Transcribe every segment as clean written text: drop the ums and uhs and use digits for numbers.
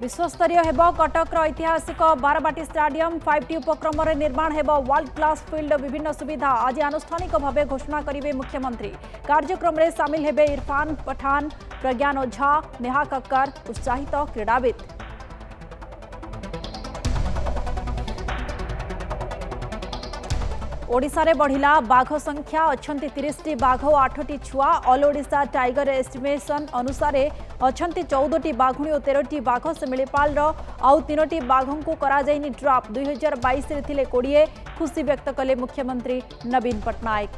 विश्वस्तरीय हेब कटक ऐतिहासिक बारबाटी स्टाडियम 5टी उपक्रम निर्माण हेब वर्ल्ड क्लास फील्ड विभिन्न सुविधा आज आनुष्ठानिक भाव घोषणा करेंगे मुख्यमंत्री। कार्यक्रम में सामिल हेबे इरफान पठान, प्रज्ञान ओझा, नेहा कक्कर, उत्साहित क्रीड़ाविद। ओडिशा रे बढ़िला बाघ संख्या अछंती 30टी बाघ और 8टी छुआ। ऑल ओडिशा टाइगर एस्टिमेशन अनुसार अछंती 14टी बाघुणी और 13टी बाघ। शिमिलीपाल आउ 3टी बाघों को करा जाइनि ड्रॉप। 2022 रे थिले 20। खुशी व्यक्त कले मुख्यमंत्री नवीन पट्टनायक।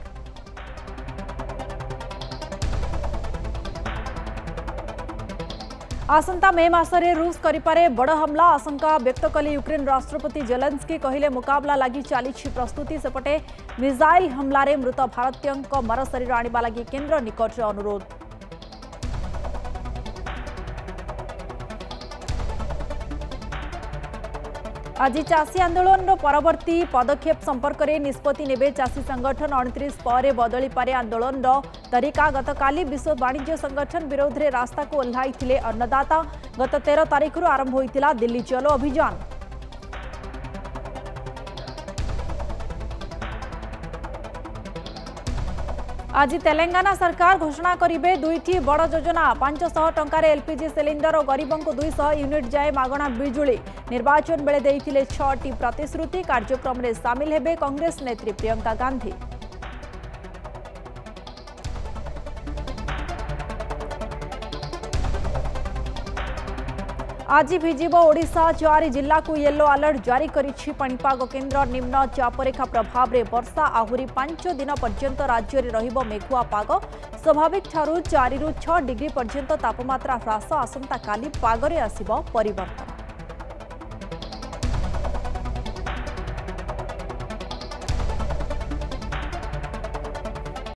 आसंता मे मासरे रूस करिपारे बड़ हमला आशंका व्यक्त कले यूक्रेन राष्ट्रपति जेलेंस्की। कहले मुकाबला लगी चली प्रस्तुति। सेपटे मिसाइल हमलारे मृत भारतीयों मर शरीर आनिबा लगी केंद्र निकट अनुरोध। आज चाषी आंदोलन परवर्ती पदक्षेप संपर्क में निष्पत्ति नेबे चाषी संगठन। 29 पर बदली पारे आंदोलन तरीका। गतकाली विश्व वाणिज्य संगठन विरोध में रास्ता को ओह्लाइथिले अन्नदाता। गत 13 तारिख आरंभ होइतिला दिल्ली चलो अभियान। आज तेलंगाना सरकार घोषणा करिबे 2टी बड़ योजना। 500 टंकार एलपीजी सिलिंडर और गरीबों को 200 यूनिट जाए मागणा बिजुली। निर्वाचन बेले देइथिले 6टी प्रतिश्रुति। कार्यक्रम में सामिल हेबे कांग्रेस नेत्री प्रियंका गांधी। आज भिजिब ओडिशा। 4 जिला को येलो अलर्ट जारी करिछि पाणीपाग केन्द्र। निम्न चापरेखा प्रभाव में वर्षा आहुरी 5 दिन पर्यंत राज्य में रहिबो मेघुआ पाग। स्वाभाविक ठारू 4 ରୁ 6 डिग्री पर्यंत तापमात्रा ह्रास। आसंता काली पागरे आसिबो परिवर्तन।